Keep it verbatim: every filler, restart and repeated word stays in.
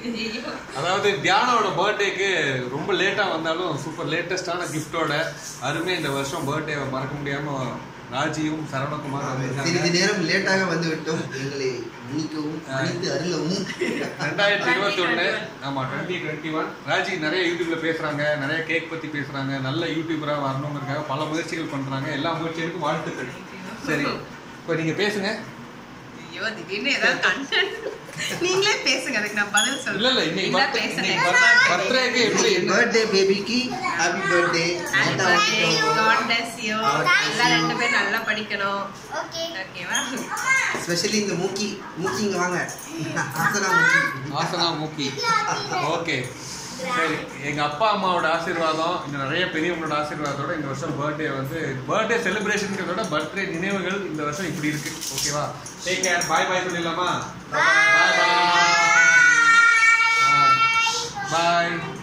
அதாவது தியானோட பர்த்டேக்கு ரொம்ப லேட்டா வந்தாலும் சூப்பர் லேட்டஸ்டான கிஃப்டோட அருமை இந்த வருஷம் பர்த்டே மறக்க முடியாம ராஜியும் சரவணகுமார் சிறிது நேரம் லேட்டாக வந்து விட்டோம். எங்களை மன்னிக்கவும் அனைத்து அருளவும். ரெண்டாயிரத்தி இருபத்தி ஒன்று ஆமா டுவெண்ட்டி டுவெண்ட்டி ஒன் ராஜி நிறைய யூடியூப்ல பேசுறாங்க, நிறைய கேக் பத்தி பேசுறாங்க, நல்ல யூடியூபரா வரணுங்கிறதுக்காக பல முயற்சிகள் பண்றாங்க. எல்லா முயற்சிகளுக்கும் வாழ்த்துக்கள். சரி, இப்போ நீங்க பேசுங்க. ஐயோ திடீர்னு ஏதாவது கண்டென்ட் நீங்களே பேசுங்க, அதுக்கு நான் பதில் சொல்றேன். இல்ல இல்ல இன்னைக்கு பர்த்டேக்கு எப்படி பர்த்டே பேபிக்கு happy birthday. God bless you. எல்லாம் ரெண்டு பேரும் நல்லா படிக்கணும். ஓகே ஓகேவா? ஸ்பெஷலி இந்த மூக்கி மூக்கி இங்க வாங்க. ஆசனா மூக்கி ஆசனா மூக்கி. ஓகே சரி, எங்க அப்பா அம்மாவோட ஆசீர்வாதம், இன்னும் நிறைய பெரியவங்களோட ஆசீர்வாதத்தோட இந்த வருஷம் பர்த்டே வந்து பர்த்டே செலிப்ரேஷன்ங்கிறதோட பர்த்டே நினைவுகள் இந்த வருஷம் இப்படி இருக்கு. ஓகேவா? Take care. பாய் பாய் சொல்லிடலாமா? பாய் பாய் பாய்.